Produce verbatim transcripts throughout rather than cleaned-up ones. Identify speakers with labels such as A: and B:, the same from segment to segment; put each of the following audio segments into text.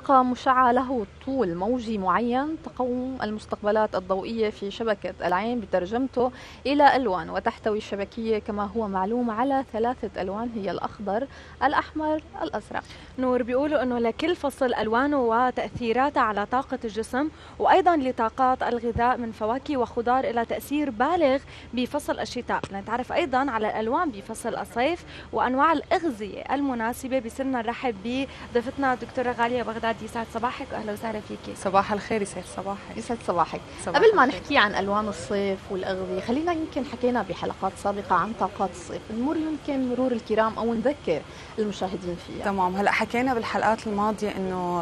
A: يبقى مشع له طول موجي معين تقوم المستقبلات الضوئية في شبكة العين بترجمته إلى ألوان، وتحتوي الشبكية كما هو معلوم على ثلاثة ألوان هي الأخضر، الأحمر، الأزرق.
B: نور، بيقولوا أنه لكل فصل ألوانه وتأثيراتها على طاقة الجسم، وأيضا لطاقات الغذاء من فواكه وخضار إلى تأثير بالغ بفصل الشتاء. لنتعرف أيضا على الألوان بفصل الصيف وأنواع الأغذية المناسبة. بصرنا نرحب بضيفتنا الدكتورة غالية بغدادي. يسعد صباحك وأهلا وسهلا فيكي.
C: صباح الخير. يسعد صباحك.
A: يسعد صباحك.
C: صباح
A: قبل ما
C: الخير.
A: نحكي عن ألوان الصيف والأغذية، خلينا يمكن حكينا بحلقات سابقة عن طاقات الصيف، نمر يمكن مرور الكرام أو نذكر المشاهدين فيها.
C: تمام. هلا حكينا بالحلقات الماضيه انه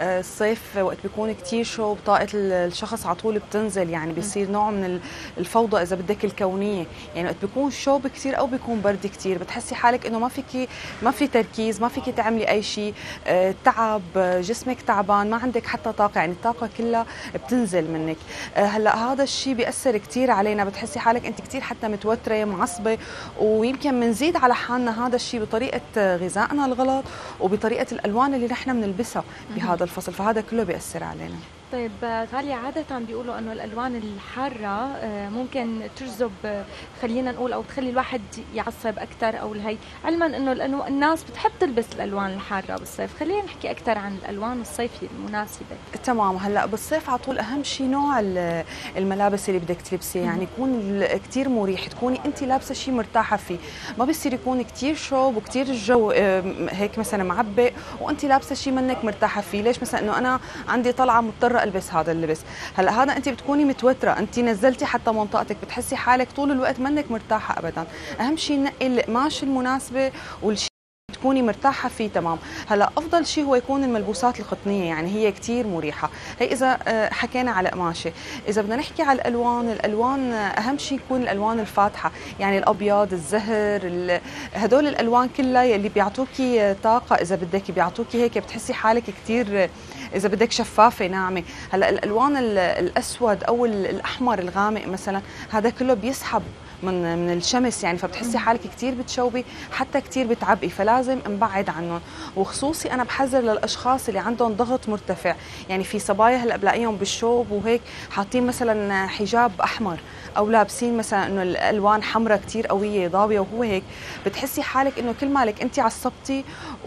C: الصيف وقت بيكون كثير شوب طاقه الشخص على طول بتنزل، يعني بيصير نوع من الفوضى اذا بدك الكونيه، يعني وقت بيكون شوب كثير او بيكون برد كثير بتحسي حالك انه ما فيكي ما في تركيز، ما فيكي تعملي اي شيء، تعب، جسمك تعبان، ما عندك حتى طاقه، يعني الطاقه كلها بتنزل منك. هلا هذا الشيء بياثر كثير علينا، بتحسي حالك انت كثير حتى متوتره معصبه، ويمكن بنزيد على حالنا هذا الشيء بطريقه غذائنا الغلط وبطريقه الالوان اللي نحن بنلبسها بهذا الفصل، فهذا كله بياثر علينا.
B: طيب غالية، عادة بيقولوا أنه الألوان الحارة ممكن تجذب، خلينا نقول، أو تخلي الواحد يعصب أكثر أو الهي، علما أنه الناس بتحب تلبس الألوان الحارة بالصيف. خلينا نحكي أكثر عن الألوان الصيفية المناسبة.
C: تمام. هلا بالصيف على طول أهم شيء نوع الملابس اللي بدك تلبسيه، يعني يكون كثير مريح، تكوني أنت لابسة شيء مرتاحة فيه، ما بصير يكون كثير شوب وكثير الجو هيك مثلا معبئ وأنت لابسة شيء منك مرتاحة فيه. ليش؟ مثلا إنه أنا عندي طلعة مضطرة البس هذا اللبس، هلا هذا انت بتكوني متوتره، انت نزلتي حتى منطقتك، بتحسي حالك طول الوقت منك مرتاحه ابدا. اهم شيء نقي القماش المناسبه والشيء تكوني مرتاحه فيه. تمام. هلا افضل شيء هو يكون الملبوسات القطنيه، يعني هي كثير مريحه. هي اذا حكينا على قماشه. اذا بدنا نحكي على الالوان، الالوان اهم شيء يكون الالوان الفاتحه، يعني الابيض، الزهر، هدول الالوان كلها اللي بيعطوكي طاقه، اذا بدك بيعطوكي هيك بتحسي حالك كثير اذا بدك شفافه ناعمه. هلا الالوان الاسود او الاحمر الغامق مثلا، هذا كله بيسحب من من الشمس، يعني فبتحسي حالك كثير بتشوبي، حتى كثير بتعبي، فلازم نبعد عنهم. وخصوصي انا بحذر للاشخاص اللي عندهم ضغط مرتفع، يعني في صبايا هلا بلاقيهم بالشوب وهيك حاطين مثلا حجاب احمر او لابسين مثلا انه الالوان حمراء كثير قويه ضابيه، وهو هيك بتحسي حالك انه كل مالك انت عصبتي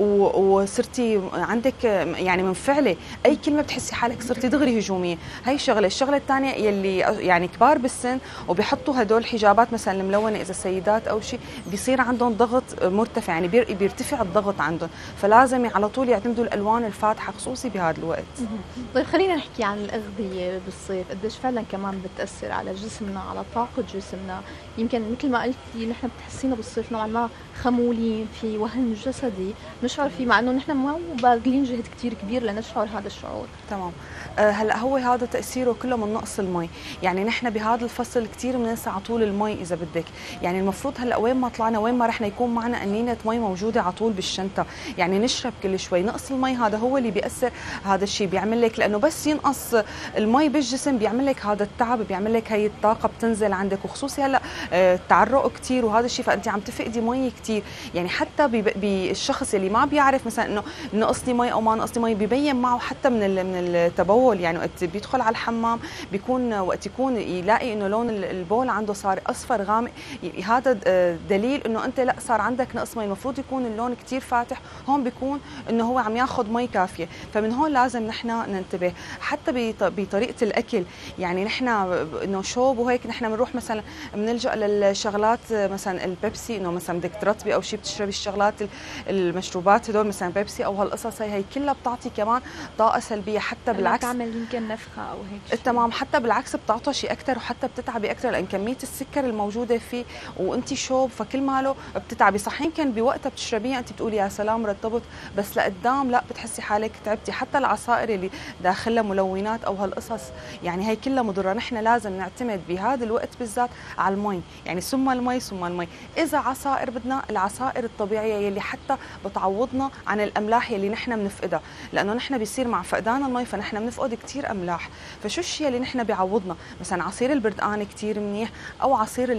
C: وصرتي عندك يعني منفعله، اي كلمه بتحسي حالك صرتي دغري هجوميه. هي شغله. الشغله الثانيه يلي يعني كبار بالسن وبيحطوا هدول حجابات مثلا الملونه، اذا سيدات او شيء بيصير عندهم ضغط مرتفع، يعني بيرتفع الضغط عندهم، فلازم على طول يعتمدوا الالوان الفاتحه خصوصي بهذا الوقت.
A: طيب خلينا نحكي عن الاغذيه بالصيف، قديش فعلا كمان بتاثر على جسمنا، على طاقه جسمنا. يمكن مثل ما قلتي نحن بتحسينا بالصيف نوعا ما خمولين، في وهن جسدي نشعر فيه، مع انه نحن مو باذلين جهد كثير كبير لنشعر هذا الشعور.
C: تمام. أه هلا هو هذا تاثيره كله من نقص المي، يعني نحن بهذا الفصل كثير بننسى على طول المي اذا بدك، يعني المفروض هلا وين ما طلعنا وين ما رحنا يكون معنا انينه مي موجوده على طول بالشنطه، يعني نشرب كل شوي. نقص المي هذا هو اللي بياثر، هذا الشيء بيعمل لك، لانه بس ينقص المي بالجسم بيعمل لك هذا التعب، بيعمل لك هي الطاقه بتنزل عندك، وخصوصي هلا التعرق كثير وهذا الشيء، فانت عم تفقدي مي كثير. يعني حتى بالشخص اللي ما بيعرف مثلا انه نقصني مي او ما نقصني مي، ببين معه حتى من من التبول، يعني وقت بيدخل على الحمام بيكون وقت يكون يلاقي انه لون البول عنده صار اصفر غامق، هذا دليل انه انت لا صار عندك نقص مي. المفروض يكون اللون كثير فاتح، هون بيكون انه هو عم ياخذ مي كافيه، فمن هون لازم نحن ننتبه. حتى بطريقه الاكل، يعني نحن انه شوب وهيك نحن بنروح مثلا بنلجا للشغلات مثلا البيبسي، انه مثلا بدك ترطبي او شيء بتشربي الشغلات المشروبات هدول مثلا بيبسي او هالقصص، هي هي كلها بتعطي كمان طاقه سلبيه، حتى بالعكس
B: بتعمل يمكن نفخه او هيك.
C: تمام. حتى بالعكس بتعطشي اكثر وحتى بتتعبي اكثر، لان كميه السكر الموجوده فيه وانت شوب فكل ماله بتتعبي. صح يمكن بوقتها بتشربيها انت بتقولي يا سلام رطبت، بس لقدام لا بتحسي حالك تعبتي. حتى العصائر اللي داخلها ملونات او هالقصص، يعني هي كلها مضره. نحن لازم نعتمد بهذا الوقت بالذات على المي، يعني ثم المي ثم المي. اذا عصائر بدنا العصائر الطبيعيه يلي حتى بتعوضنا عن الاملاح يلي نحن بنفقدها، لانه نحن بيصير مع فقدان المي فنحن بنفقد كثير املاح. فشو الشيء اللي نحن بيعوضنا؟ مثلا عصير البردقان كثير منيح، او عصير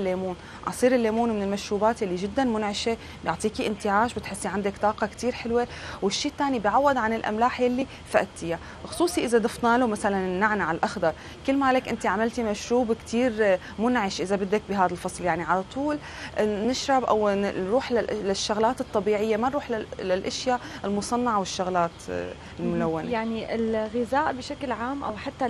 C: الليمون. عصير الليمون من المشروبات اللي جدا منعشه، بيعطيكي انتعاش، بتحسي عندك طاقه كثير حلوه. والشيء الثاني بيعوض عن الاملاح يلي فقدتيها، خصوصي اذا ضفنا له مثلا النعناع الاخضر. كل ما لك انت عملتي مشروب كثير منعش اذا بدك بهذا الفصل. يعني على طول نشرب او نروح للشغلات الطبيعيه، ما نروح للاشياء المصنعه والشغلات الملونه.
B: يعني الغذاء بشكل عام او حتى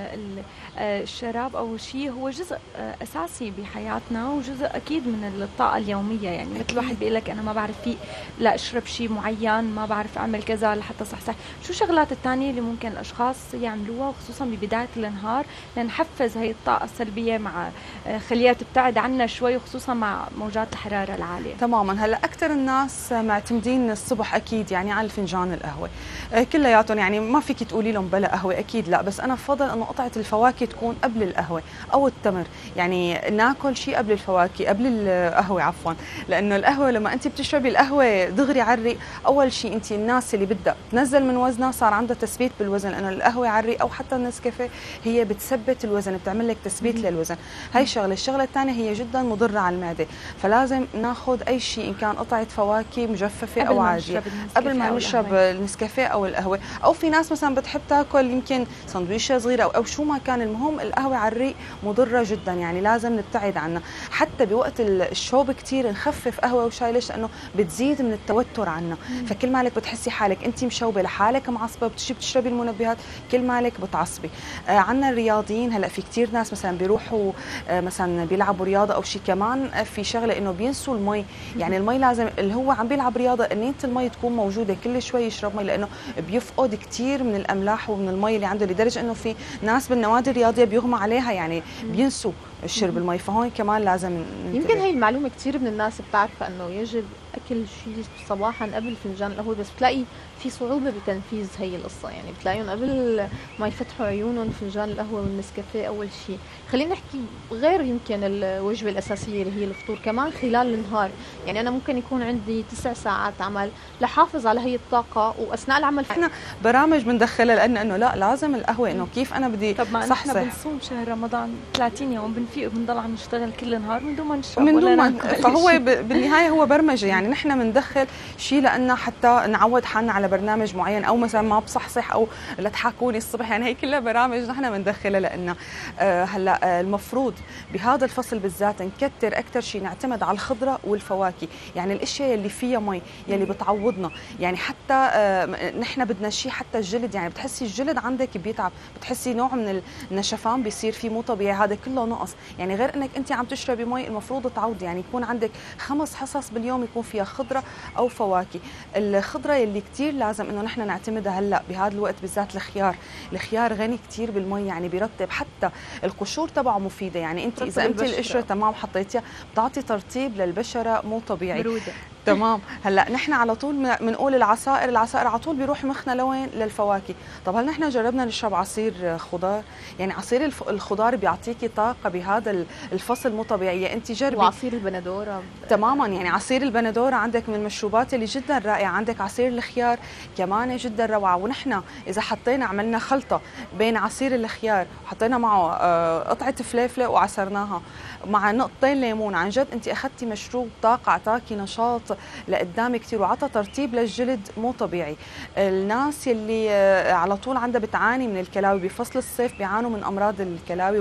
B: الشراب او شيء هو جزء اساسي بحياتنا وجزء اكيد من الطاقه اليوميه. يعني مثل واحد بيقول لك انا ما بعرف في لا اشرب شيء معين، ما بعرف اعمل كذا لحتى صحصح. شو الشغلات الثانيه اللي ممكن الاشخاص يعملوها وخصوصا ببدايه النهار لنحفز هي الطاقه السلبيه مع خليها تبتعد عنا شوي وخصوصا مع موجات الحراره العاليه؟
C: تماما. هلا اكثر الناس معتمدين الصبح اكيد يعني على الفنجان القهوه كلياتهم. يعني ما فيك تقولي لهم بلا قهوه، اكيد لا، بس انا بفضل انه قطعه الفواكه تكون قبل القهوه او التمر. يعني ناكل شيء قبل الفواكه قبل القهوه عفوا، لانه القهوه لما انت بتشربي القهوه دغري عري. اول شيء انت الناس اللي بدها تنزل من وزنها صار عندها تثبيت بالوزن، لانه القهوه عري او حتى النسكافيه هي بتثبت الوزن، بتعمل لك تثبيت للوزن. هي شغله. الشغله الثانيه هي جدا مضره على المعده، فلازم ناخذ اي شيء ان كان قطعه فواكه مجففه او عاديه قبل ما نشرب النسكافيه او القهوه. او في ناس مثلا بتحب تاكل يمكن سندويشه صغيره او, أو شو ما كان. المهم القهوه على الريق مضره جدا، يعني لازم نبتعد عنها. حتى بوقت الشوب كثير نخفف قهوه وشاي. ليش؟ لانه بتزيد من التوتر عنا. فكل مالك بتحسي حالك انت مشوبه لحالك معصبه، بتشي بتشربي المنبهات كل مالك بتعصبي. آه عنا الرياضيين هلا في كثير ناس مثلا بيروحوا آه مثلا بيلعبوا رياضه او شيء. كمان آه في شغله انه بينسوا المي. يعني المي لازم اللي هو عم بيلعب رياضه انيه المي تكون موجوده، كل شوي يشرب مي، لانه بيفقد كثير من الاملاح ومن المي اللي عنده، لدرجه انه في ناس بالنوادي الرياضيه بيغمى عليها، يعني بينسوا شرب المي. فهون كمان لازم ننتبه.
A: يمكن هي المعلومه كثير من الناس بتعرفها انه يجب اكل شيء صباحا قبل فنجان القهوه، بس بتلاقي في صعوبه بتنفيذ هي القصه. يعني بتلاقيهم قبل ما يفتحوا عيونهم فنجان القهوه والنسكافيه اول شيء. خلينا نحكي غير يمكن الوجبه الاساسيه اللي هي الفطور، كمان خلال النهار. يعني انا ممكن يكون عندي تسع ساعات عمل لحافظ على هي الطاقه واثناء العمل.
C: احنا برامج بندخلها لان انه لا لازم القهوه، انه كيف انا بدي
B: طب ما
C: صحصح.
B: احنا بنصوم شهر رمضان ثلاثين يوم بنفيق وبنضل عم نشتغل كل النهار من دون ما نشرب
C: من
B: ولا
C: دون ما
B: ناكل.
C: فهو بالنهايه هو برمجه. يعني نحن بندخل شيء لان حتى نعود حالنا على برنامج معين، او مثلا ما بصحصح او لا تحاكوني الصبح. يعني هي كلها برامج نحن بندخلها لان آه هلا آه المفروض بهذا الفصل بالذات نكتر اكثر شيء نعتمد على الخضره والفواكه. يعني الاشياء اللي فيها مي يلي بتعوضنا. يعني حتى آه نحن بدنا شيء حتى الجلد. يعني بتحسي الجلد عندك بيتعب، بتحسي نوع من النشفان بيصير فيه مو طبيعي، هذا كله نقص. يعني غير انك انت عم تشربي مي المفروض تعوضي. يعني يكون عندك خمس حصص باليوم يكون فيها خضره او فواكه. الخضره اللي كثير لازم انه نحن نعتمدها هلا بهذا الوقت بالذات الخيار. الخيار غني كثير بالمي، يعني بيرطب، حتى القشور تبعه مفيده. يعني انت اذا انت القشره تمام حطيتيها بتعطي ترطيب للبشره مو طبيعي.
B: برودة.
C: تمام. هلا نحن على طول بنقول العصائر، العصائر على طول بيروح مخنا لوين؟ للفواكه. طب هل نحن جربنا نشرب عصير خضار؟ يعني عصير الخضار بيعطيكي طاقه بهذا الفصل مو طبيعيه. انت جربي.
A: وعصير البندوره
C: تماما. يعني عصير البندوره عندك من المشروبات اللي جدا رائعه. عندك عصير الخيار كمان جدا روعه. ونحن اذا حطينا عملنا خلطه بين عصير الخيار وحطينا معه قطعه فليفله وعصرناها مع نقطتين ليمون، عن جد انت اخذتي مشروب طاقه اعطاكي نشاط لقدام كثير وعطى ترطيب للجلد مو طبيعي. الناس يلي على طول عندها بتعاني من الكلاوي بفصل الصيف بيعانوا من امراض الكلاوي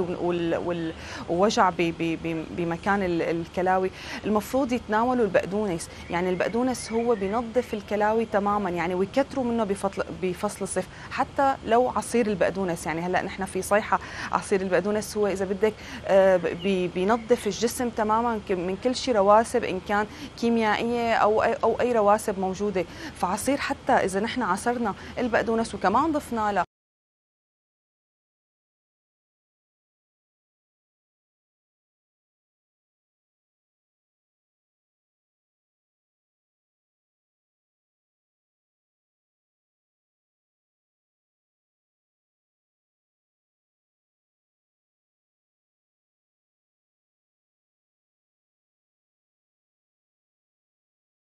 C: ووجع بمكان الكلاوي، المفروض يتناولوا البقدونس. يعني البقدونس هو بينظف الكلاوي تماما، يعني ويكتروا منه بفصل بفصل الصيف. حتى لو عصير البقدونس، يعني هلا نحن في صيحه عصير البقدونس هو اذا بدك بينظف الجسم تماما من كل شيء رواسب ان كان كيميائيه او او اي رواسب موجوده. فعصير حتى اذا نحن عصرنا البقدونس وكمان ضفنا له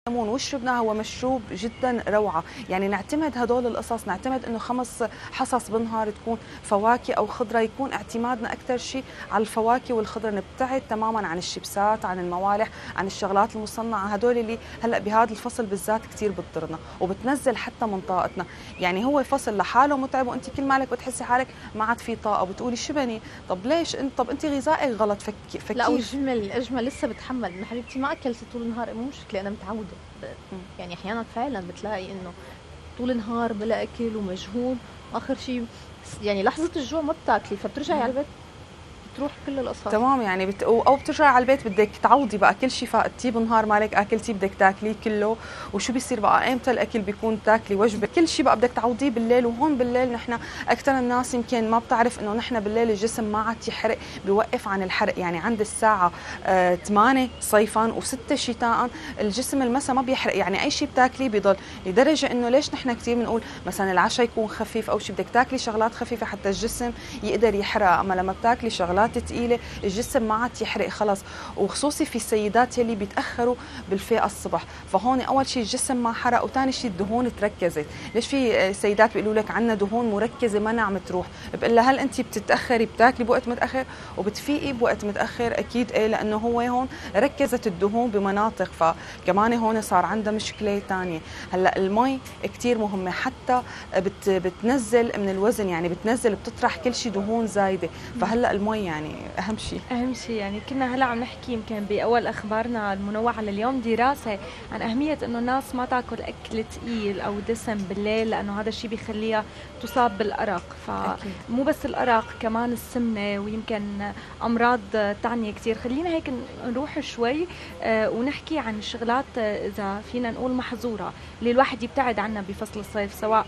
C: الليمون وشربناه هو مشروب جدا روعه، يعني نعتمد هدول القصص، نعتمد انه خمس حصص بالنهار تكون فواكه او خضره، يكون اعتمادنا اكثر شيء على الفواكه والخضره، نبتعد تماما عن الشيبسات، عن الموالح، عن الشغلات المصنعه، هدول اللي هلا بهذا الفصل بالذات كثير بتضرنا وبتنزل حتى من طاقتنا، يعني هو فصل لحاله متعب وانت كل مالك بتحسي حالك ما عاد في طاقه، بتقولي شبني، طب ليش انت، طب انت غذائك غلط، فك فكيف.
A: لا والجمل الاجمل لسه بتحمل، من حبيبتي ما اكلتي طول النهار، مو مشكله انا متعوده، يعني احيانا فعلا بتلاقي انه طول النهار بلا اكل ومجهود، واخر شيء يعني لحظه الجوع ما بتاكلي، فبترجعي على البيت بتروح كل القصص.
C: تمام، يعني بت... او بترجعي على البيت بدك تعوضي بقى كل شيء فقدتيه بالنهار مالك اكلتيه بدك تاكليه كله، وشو بيصير بقى امتى الاكل بيكون تاكلي وجبه، كل شيء بقى بدك تعوضيه بالليل، وهون بالليل نحن اكثر الناس يمكن ما بتعرف انه نحن بالليل الجسم ما عاد يحرق، بيوقف عن الحرق، يعني عند الساعه آه ثمانية صيفا و6 شتاء الجسم المسا ما بيحرق، يعني اي شيء بتاكليه بيضل، لدرجه انه ليش نحن كثير بنقول مثلا العشاء يكون خفيف او شيء، بدك تاكلي شغلات خفيفه حتى الجسم يقدر يحرق، اما لما بتاكلي شغلات ثقيله الجسم ما عاد يحرق خلص، وخصوصي في السيدات يلي بيتاخروا بالفيقه الصبح، فهون اول شيء الجسم ما حرق، وثاني شيء الدهون تركزت، ليش في سيدات بيقولوا لك عندنا دهون مركزه ما عم تروح، بقول لها هل انت بتتاخري بتاكلي بوقت متاخر وبتفيقي بوقت متاخر؟ اكيد ايه، لانه هو هون ركزت الدهون بمناطق، فكمان هون صار عندها مشكله ثانيه. هلا المي كثير مهمه، حتى بت بتنزل من الوزن، يعني بتنزل بتطرح كل شيء دهون زايده، فهلا المي يعني اهم شيء.
B: أهم شيء، يعني كنا هلا عم نحكي يمكن بأول أخبارنا المنوعة لليوم دراسة عن أهمية إنه الناس ما تاكل أكل ثقيل أو دسم بالليل، لأنه هذا الشيء بيخليها تصاب بالأرق، فمو بس الأرق كمان السمنة ويمكن أمراض تانية كثير. خلينا هيك نروح شوي آه ونحكي عن الشغلات آه إذا فينا نقول محظورة اللي الواحد يبتعد عنها بفصل الصيف، سواء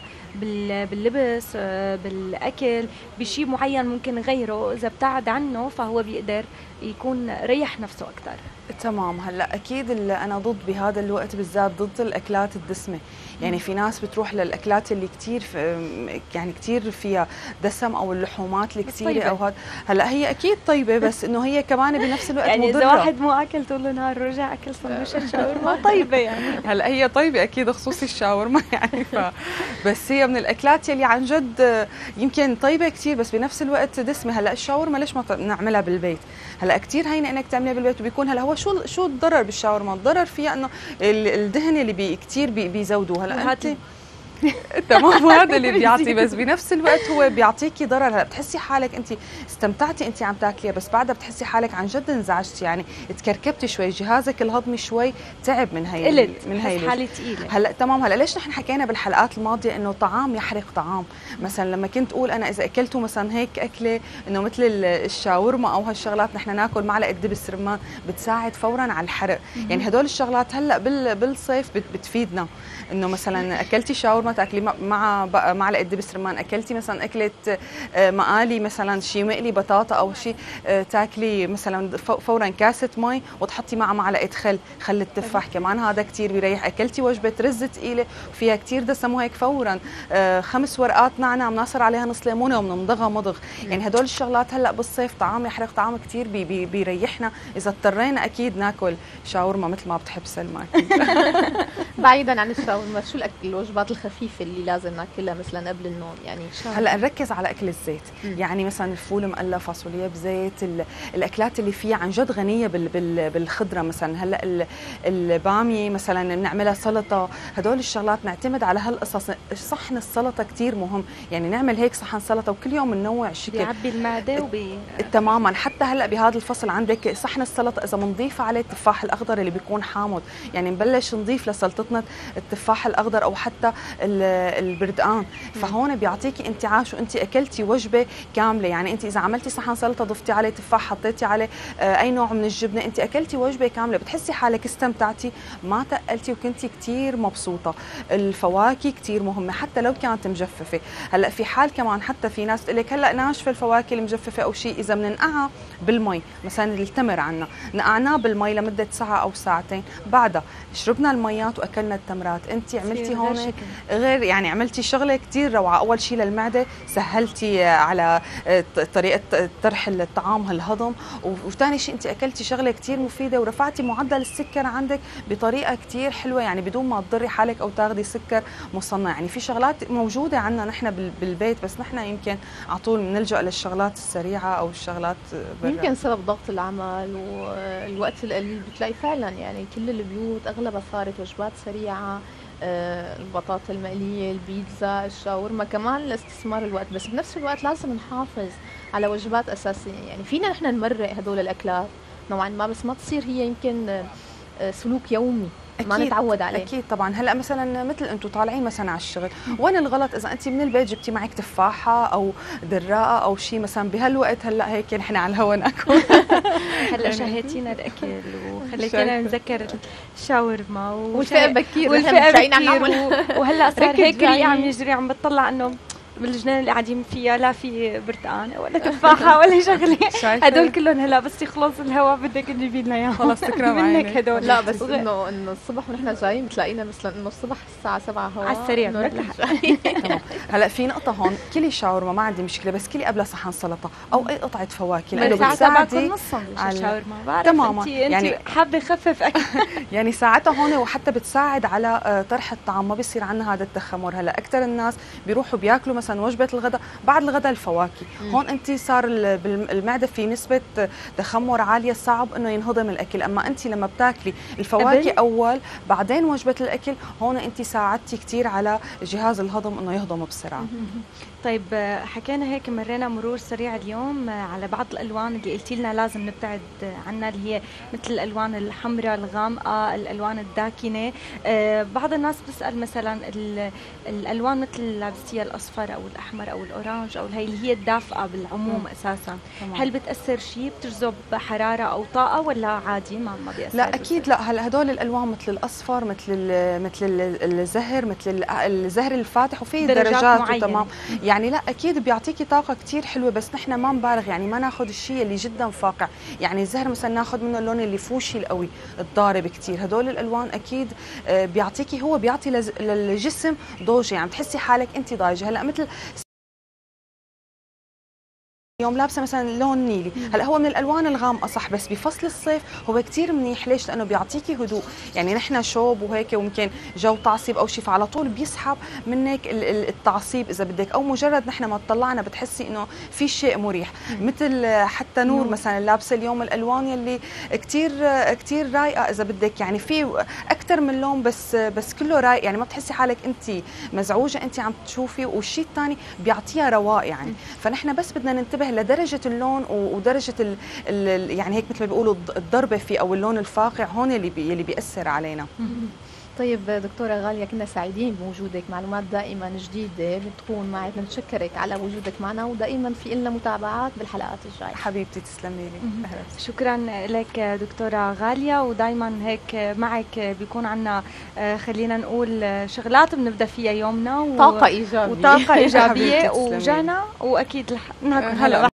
B: باللبس آه بالأكل بشيء معين ممكن غيره، إذا ابتعد عنه فهو بيقدر يكون ريح نفسه أكثر.
C: تمام، هلا اكيد انا ضد بهذا الوقت بالذات ضد الاكلات الدسمه، يعني في ناس بتروح للاكلات اللي كثير يعني كثير فيها دسم او اللحومات الكثيره او هذا، هلا هي اكيد طيبه بس انه هي كمان بنفس الوقت
B: يعني
C: مضره،
B: اذا واحد مو اكل طول النهار رجع اكل سندويشه شاورما طيبه يعني
C: هلا هي طيبه اكيد خصوصي الشاورما يعني ف بس هي من الاكلات اللي عن جد يمكن طيبه كثير بس بنفس الوقت دسمه. هلا الشاورما ليش ما نعملها بالبيت؟ هلا كثير هينه انك تعمليها بالبيت، وبيكون هلا هو شو شو الضرر بالشاورما؟ الضرر فيها انه الدهن اللي بي كثير بي بيزودوه. هلا انت تمام، وهذا اللي بيعطي، بس بنفس الوقت هو بيعطيكي ضرر. هلا بتحسي حالك انت استمتعتي انت عم تاكليها، بس بعدها بتحسي حالك عن جد انزعجتي، يعني تكركبتي شوي، جهازك الهضمي شوي تعب من هي
B: قلت
C: من هي
B: حالي ثقيله.
C: هلا تمام، هلا ليش نحن حكينا بالحلقات الماضيه انه طعام يحرق طعام؟ مثلا لما كنت اقول انا اذا اكلتوا مثلا هيك اكله انه مثل الشاورما او هالشغلات نحن ناكل معلقه دبس رمان بتساعد فورا على الحرق، يعني هدول الشغلات هلا بالصيف بتفيدنا، انه مثلا اكلتي شاورما تاكلي مع معلقه دبس رمان، اكلتي مثلا اكله مقالي مثلا شيء مقلي بطاطا او شيء تاكلي مثلا فورا كاسه مي وتحطي معها معلقه خل خل التفاح، كمان هذا كثير بيريح. اكلتي وجبه رز ثقيله وفيها كثير دسم وهيك فورا خمس ورقات نعناع بنعصر عليها نص ليمونه وبنمضغها مضغ، يعني هدول الشغلات هلا بالصيف طعام يحرق طعام كثير بي بي بيريحنا. اذا اضطرينا اكيد ناكل شاورما مثل ما بتحب سلمى.
A: بعيدا عن الشاورما، شو الاكل الوجبات الخفيفه اللي لازم ناكلها مثلا قبل النوم؟ يعني
C: هلا نركز على اكل الزيت، م. يعني مثلا الفول مقلى، فاصوليا بزيت، الاكلات اللي فيها عن جد غنيه بال بال بالخضره، مثلا هلا الباميه مثلا بنعملها سلطه، هدول الشغلات نعتمد على هالقصص. صحن السلطه كثير مهم، يعني نعمل هيك صحن سلطه وكل يوم ننوع شكل
B: بيعبي المعده وبي
C: تماما. حتى هلا بهذا الفصل عندك صحن السلطه اذا بنضيف عليه التفاح الاخضر اللي بيكون حامض، يعني نبلش نضيف لسلطتنا التفاح الاخضر او حتى البردقان، فهون بيعطيكي انتعاش وانت اكلتي وجبه كامله. يعني انت اذا عملتي صحن سلطه ضفتي عليه تفاح، حطيتي عليه اي نوع من الجبنه، انت اكلتي وجبه كامله، بتحسي حالك استمتعتي ما تقلتي وكنتي كثير مبسوطه. الفواكه كثير مهمه حتى لو كانت مجففه. هلا في حال كمان حتى في ناس بتقول لك هلا ناشفه الفواكه المجففه او شيء، اذا بننقعها بالمي مثلا التمر عنا نقعناه بالمي لمده ساعه او ساعتين، بعدها شربنا الميات واكلنا التمرات، انت عملتي هون غير يعني عملتي شغله كثير روعه. اول شيء للمعده سهلتي على طريقه طرح الطعام هالهضم، وثاني شيء انت اكلتي شغله كثير مفيده ورفعتي معدل السكر عندك بطريقه كثير حلوه، يعني بدون ما تضري حالك او تاخذي سكر مصنع. يعني في شغلات موجوده عندنا نحن بالبيت، بس نحن يمكن على طول بنلجا للشغلات السريعه او الشغلات برا.
A: يمكن سبب ضغط العمل والوقت القليل بتلاقي فعلا يعني كل البيوت اغلبها صارت وجبات سريعه، البطاطا المقليه، البيتزا، الشاورما، كمان لاستثمار الوقت. بس بنفس الوقت لازم نحافظ على وجبات اساسيه، يعني فينا نحن نمرق هدول الاكلات نوعا ما، بس ما تصير هي يمكن سلوك يومي ما
C: أكيد
A: نتعود عليه.
C: اكيد طبعا. هلا مثلا مثل انتم طالعين مثلا على الشغل، وين الغلط اذا انت من البيت جبتي معك تفاحه او دراقه او شيء مثلا بهالوقت هلا هيك نحن على الهوا ناكل.
B: هلا شهيتينا الاكل وخليتينا نتذكر الشاورما
A: والفئه بكير
B: والفئه بكير، وهلا صار هيك ريق عم يجري، عم بتطلع انه بالجنان اللي قاعدين فيها لا في برتقانه ولا تفاحه ولا شغله، هدول كلهم هلا بس يخلص الهواء بدك تجيبي لنا اياهم.
C: خلص تكرم عينك
A: هدول. لا بس انه انه الصبح ونحن جايين بتلاقينا مثلا انه الصبح الساعه سبعة هواء
B: على السريع.
C: هلا في نقطه هون، كلي شاورما ما عندي مشكله، بس كلي قبلها صحن سلطه او اي قطعه فواكه
B: لانه بتساعدي نصهم الشاورما. بعرف
C: تماما،
B: انت يعني حابه يخفف اكل
C: يعني ساعتها هون، وحتى بتساعد على طرح الطعام، ما بيصير عندنا هذا التخمر. هلا اكثر الناس بيروحوا بياكلوا مثلا وجبه الغداء، بعد الغداء الفواكه، هون انت صار بالمعده في نسبه تخمر عاليه، صعب انه ينهضم الاكل. اما انت لما بتاكلي الفواكه اول بعدين وجبه الاكل، هون انت ساعدتي كثير على جهاز الهضم انه يهضم بسرعه.
B: طيب حكينا هيك مرينا مرور سريع اليوم على بعض الالوان اللي قلتي لنا لازم نبتعد عنها، اللي هي مثل الالوان الحمراء الغامقه، الالوان الداكنه. بعض الناس بتسال مثلا الالوان مثل اللي لابستيها الاصفر او الاحمر او الاورانج او هي اللي هي الدافئه بالعموم اساسا، هل بتاثر شيء، بتجذب حراره او طاقه ولا عادي ما ما بيأثر؟
C: لا اكيد لا. هلا هدول الالوان مثل الاصفر، مثل مثل الزهر، مثل الزهر الفاتح، وفي درجات وتمام. يعني لا اكيد بيعطيكي طاقه كثير حلوه، بس نحن ما نبالغ، يعني ما ناخذ الشيء اللي جدا فاقع. يعني الزهر مثلا ناخذ منه اللون اللي فوشي القوي الضارب كثير. هدول الالوان اكيد بيعطيكي، هو بيعطي للجسم ضوجه، يعني بتحسي حالك انت ضايجه. هلا مثل يوم لابسه مثلا لون نيلي، هلا هو من الالوان الغامقه صح، بس بفصل الصيف هو كثير منيح. ليش؟ لانه بيعطيكي هدوء. يعني نحن شوب وهيك ويمكن جو تعصيب او شيء، فعلى طول بيسحب منك التعصيب اذا بدك، او مجرد نحن ما طلعنا بتحسي انه في شيء مريح. مثل حتى نور مثلا لابسه اليوم الالوان يلي كثير كثير رايقه اذا بدك، يعني في اكثر من لون بس بس كله رايق، يعني ما بتحسي حالك انت مزعوجه انت عم تشوفي. والشيء الثاني بيعطيها رواق يعني. فنحن بس بدنا ننتبه لدرجه اللون ودرجه ال ال يعني هيك مثل ما بيقولوا الضربه فيه او اللون الفاقع، هون اللي بي اللي بيأثر علينا.
A: طيب دكتورة غالية، كنا سعيدين بوجودك، معلومات دائما جديدة بتكون معك، بنتشكرك على وجودك معنا، ودائما في لنا متابعات بالحلقات الجاية.
C: حبيبتي تسلمي لي.
B: شكرا لك دكتورة غالية، ودائما هيك معك بيكون عنا خلينا نقول شغلات بنبدا فيها يومنا،
A: طاقة إيجابية
B: وطاقة إيجابية وجانا، وأكيد ناكل هلا